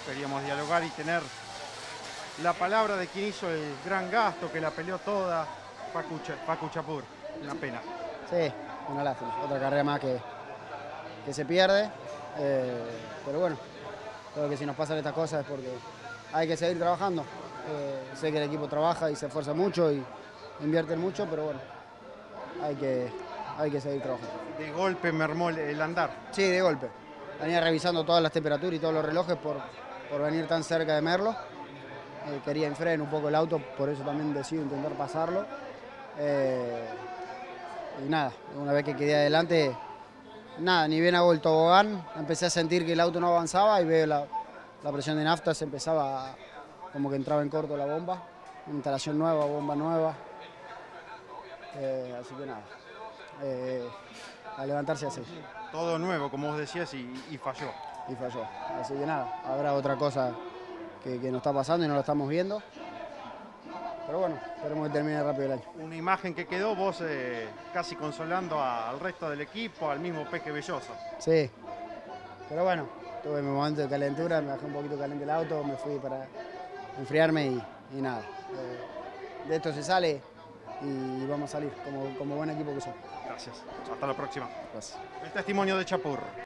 queríamos dialogar y tener la palabra de quien hizo el gran gasto, que la peleó toda, Facu Chapur. Una pena. Sí, una lástima. Otra carrera más que se pierde. Pero bueno, creo que si nos pasan estas cosas es porque hay que seguir trabajando. Sé que el equipo trabaja y se esfuerza mucho y invierten mucho, pero bueno, hay que seguir trabajando. De golpe mermó el andar. Sí, de golpe. Venía revisando todas las temperaturas y todos los relojes por venir tan cerca de Merlo. Quería enfrenar un poco el auto, por eso también decido intentar pasarlo. Y nada, una vez que quedé adelante, nada, ni bien hago el tobogán, empecé a sentir que el auto no avanzaba y veo la presión de nafta, se empezaba como que entraba en corto la bomba. Instalación nueva, bomba nueva. Así que nada, a levantarse así. Todo nuevo, como vos decías, y falló. Y falló. Así que nada, habrá otra cosa que nos está pasando y no lo estamos viendo. Pero bueno, esperemos que termine rápido el año. Una imagen que quedó vos casi consolando al resto del equipo, al mismo Peque Belloso. Sí, pero bueno, tuve mi momento de calentura, me bajé un poquito caliente el auto, me fui para enfriarme y nada. De esto se sale y vamos a salir como buen equipo que somos. Gracias. Hasta la próxima. Gracias. El testimonio de Chapur.